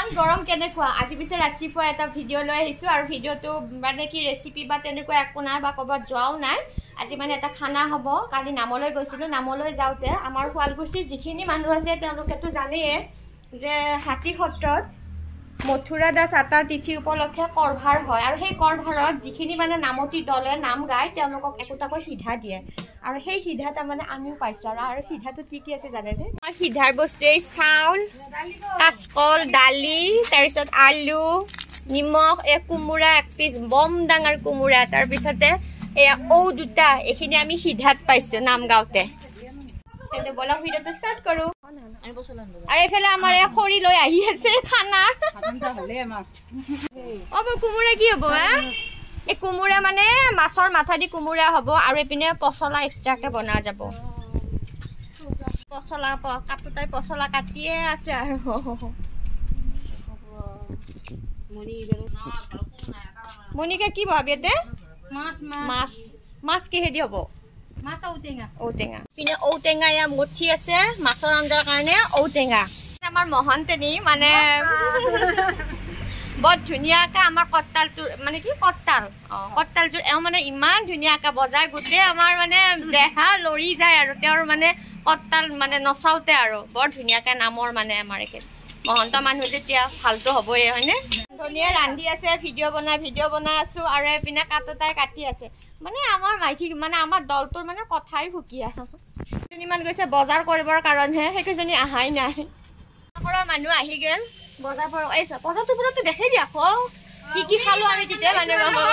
গৰম কেনেকুৱা আজি পিছে ৰাতিপুৱা এটা ভিডিঅ' লৈ আহিছো আৰু ভিডিঅ'টো মানে কি ৰেচিপি বা তেনেকুৱা একো নাই বা ক'ৰবাত যোৱাও নাই আজি মানে এটা খানা হ'ব কালি নামলৈ গৈছিলো নামলৈ যাওঁতে আমাৰ শুৱালকুছিৰ যিখিনি মানুহ আছে তেওঁলোকেতো জানেই যে হাতী সত্ৰত মথুৰা দাস আতাৰ তিথি উপলক্ষে কৰভাৰ হয় আৰু সেই কৰভাৰত যিখিনি মানে নামতি দলে নাম গায় তেওঁলোকক একোটাকৈ সিধা দিয়ে আৰু সেই সিধা তাৰমানে আমিও পাইছোঁ আৰু সিধাটোত কি আছে জানেনে আমাৰ সিধাৰ বস্তু এই চাউল কাচকল দালি তাৰপিছত আলু নিমখ এই কোমোৰা এক পিচ বম ডাঙৰ কোমোৰা তাৰপিছতে এয়া ঔ দুটা এইখিনি আমি সিধাত পাইছোঁ নাম গাওঁতে তেন্তে বলক ভিডিঅ'টো ষ্টাৰ্ট কৰোঁ আৰু এইফালে আমাৰ এই খৰি লৈ আহি আছে খানা অ কোমোৰা কি হ'ব এই কোমোৰা মানে মাছৰ মাথা দি কোমোৰা হ'ব আৰু এইপিনে পচলা এক্সট্ৰাকে বনোৱা যাব পচলা কাটোতাই পচলা কাটিয়ে আছে আৰু মনিকা কি ভাবি ইয়াতে মাছ মাছ কিহেদি হ'ব মাছ ঔটেঙা পিনে ঔটেঙা এয়া মুঠি আছে মাছৰ আঞ্জাৰ কাৰণে ঔটেঙা আমাৰ মহন্তেনী মানে বৰ ধুনীয়াকৈ আমাৰ কঁঠালটো মানে কি কঁঠালযোৰ এওঁ মানে ইমান ধুনীয়াকৈ বজাই গোটেই আমাৰ মানে দেহা লৰি যায় আৰু তেওঁৰ মানে কঁঠাল মানে নচাওঁতে আৰু বৰ ধুনীয়াকৈ নামৰ মানে আমাৰ একে মহন্ত মানুহ যেতিয়া ভালটো হ'বই হয়নে ধুনীয়া ৰান্ধি আছে ভিডিঅ' বনাই আছোঁ আৰু এইপিনে কাটোতাই কাটি আছে মানে আমাৰ মাইকী মানে আমাৰ দলটোৰ মানে কথাই ভুকীয়া কেইজনীমান গৈছে বজাৰ কৰিবৰ কাৰণেহে সেইকেইজনী অহাই নাই মানুহ আহি গ'ল বজাৰ পৰা বজাৰটো পৰাতো দেখাই দিয়া কি খালো আমি তেতিয়া মানে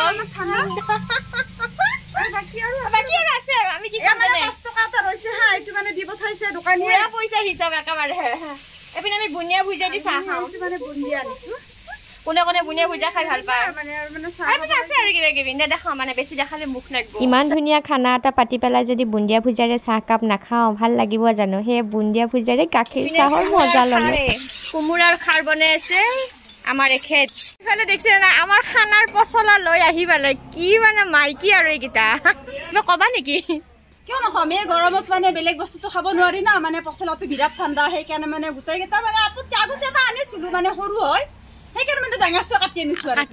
বাকী আৰু আছে আৰু আমি কি খাম জানে 5 টকা এটা ৰৈছে হা এইটো মানে দিব থৈছে দোকানীয়ে পইচা হিচাপ একেবাৰে এপিনে আমি বুনিয়া ভুজিয়া দি চাহ খাওঁ মানে বুনিয়া আনিছো কোনে বুনিয়া ভুজিয়া খাই ভাল পায় মানে আছে আৰু কিবা কিবি নেদেখাওঁ মানে বেছি দেখালে মুখ লাগিব ইমান ধুনীয়া খানা এটা পাতি পেলাই যদি বুন্দিয়া ভুজিয়াৰে চাহ কাপ নাখাওঁ ভাল লাগিব জানো সেই বুন্দিয়া ভুজিয়াৰে গাখীৰ চাহৰ মজা ল'লে কোমোৰাৰ খাৰ বনাই আছে আমাৰ এখেত ইফালে দেখিছে না আমাৰ খানাৰ পচলা লৈ আহি পালে কি মানে মাইকী আৰু এইকেইটা মই ক'বা নেকি কিয় নকম এই গৰমত মানে বেলেগ বস্তুটো খাব নোৱাৰি না মানে পচলাটো বিৰাট ঠাণ্ডা সেইকাৰণে মানে গোটেইকেইটা মানে আপত্তি আগতে এটা আনিছিলোঁ মানে সৰু হয় সেইকাৰণে মানে ডাঙৰটো কাটি আনিছোঁ আৰু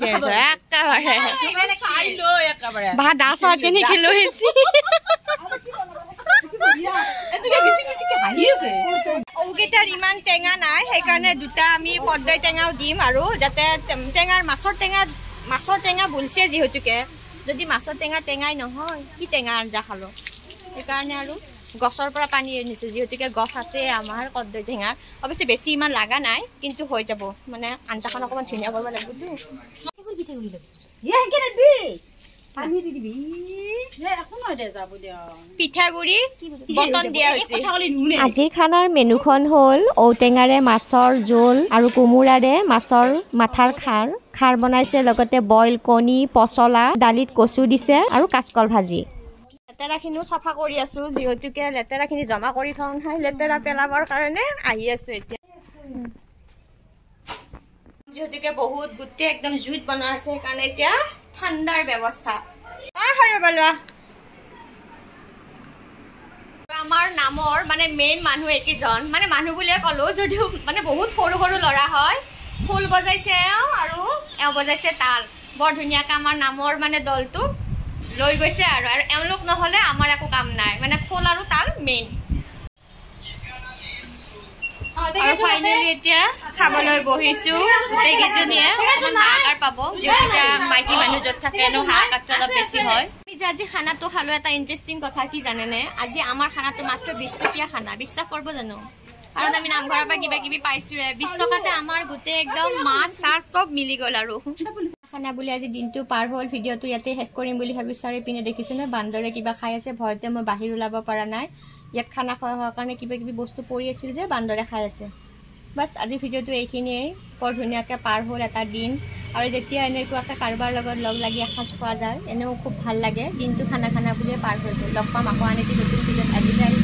ভাত দা চাহ কিনি লৈ আহিছি ঔকেইটাৰ ইমান টেঙা নাই সেইকাৰণে দুটা আমি পদ্মাই টেঙাও দিম আৰু যাতে মাছৰ টেঙা বুলছে যিহেতুকে যদি মাছৰ টেঙাই নহয় কি টেঙা আঞ্জা খালোঁ সেইকাৰণে আৰু গছৰ পৰা পানী আনিছোঁ যিহেতুকে গছ আছে আমাৰ কদ্দৈ টেঙাৰ অৱশ্যে বেছি ইমান লগা নাই কিন্তু হৈ যাব মানে আঞ্জাখন অকণমান ধুনীয়া কৰিব লাগিবতো পিঠাগুড়ি বটন দিয়া হৈছে আজিৰ খানাৰ মেনুখন হ'ল ঔটেঙাৰে মাছৰ জোল আৰু কোমোৰাৰে মাছৰ মাথাৰ খাৰ বনাইছে লগতে বইল কণী পচলা দালিত কচু দিছে আৰু কাচকল ভাজি লেতেৰাখিনিও চাফা কৰি আছোঁ যিহেতুকে লেতেৰাখিনি জমা কৰি থওঁ নহয় লেতেৰা পেলাবৰ কাৰণে আহি আছোঁ এতিয়া যিহেতুকে বহুত গোটেই একদম জুইত বনোৱা আছে সেইকাৰণে এতিয়া ঠাণ্ডাৰ ব্যৱস্থা আমাৰ নামৰ মানে মেইন মানুহ একেইজন মানে মানুহ বুলিয়ে ক'লোঁ যদিও মানে বহুত সৰু ল'ৰা হয় খোল বজাইছে আৰু এওঁ বজাইছে তাল বৰ ধুনীয়াকৈ আমাৰ নামৰ মানে দলটো লৈ গৈছে আৰু এওঁলোক নহ'লে আমাৰ একো কাম নাই মানে খোল আৰু তাল মেইন ফাইনেলি এতিয়া চাবলৈ বহিছোঁ গোটেইকেইজনীয়ে অকণমান হাহাকাৰ পাব যিহেতু মাইকী মানুহ য'ত থাকে এনেও হাহাকাৰটো অলপ বেছি হয় আমি যে আজি খানাটো খালোঁ এটা ইণ্টাৰেষ্টিং কথা কি জানেনে আজি আমাৰ খানাটো মাত্ৰ 20 টকীয়া খানা বিশ্বাস কৰিব জানো কাৰণ আমি নামঘৰৰ পৰা কিবা কিবি পাইছোঁৱে 20 টকাতে আমাৰ গোটেই একদম মাছ চাছ চব মিলি গ'ল আৰু খানা বুলি আজি দিনটো পাৰ হ'ল ভিডিঅ'টো ইয়াতে শেষ কৰিম বুলি ভাবিছোঁ আৰু ইপিনে দেখিছেনে বান্দৰে কিবা খাই আছে ভয়তে মই বাহিৰ ওলাব পৰা নাই ইয়াত খানা খোৱা হোৱাৰ কাৰণে কিবা কিবি বস্তু পৰি আছিল যে বান্দৰে খাই আছে বাছ আজি ভিডিঅ'টো এইখিনিয়েই বৰ ধুনীয়াকৈ পাৰ হ'ল এটা দিন আৰু যেতিয়া এনেকুৱাকৈ কাৰোবাৰ লগত লগ লাগি এসাঁজ খোৱা যায় এনেও খুব ভাল লাগে দিনটো খানা বুলিয়ে পাৰ হৈ গ'ল লগ পাম আকৌ আন এটি নতুন ভিডিঅ'ত আজিলৈ আহিছোঁ